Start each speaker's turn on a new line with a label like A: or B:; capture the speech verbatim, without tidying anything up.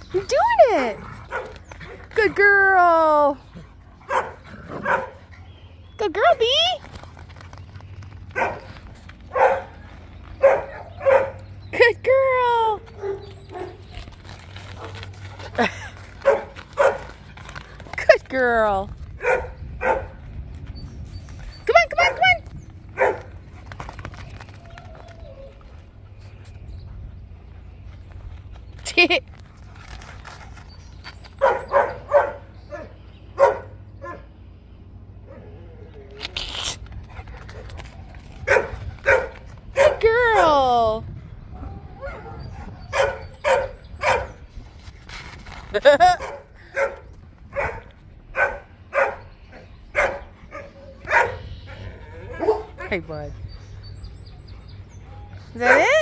A: You're doing it. Good girl. Good girl, Bee. Good girl. Good girl. Come on, come on, come on. Good girl. Hey, bud. Is that it?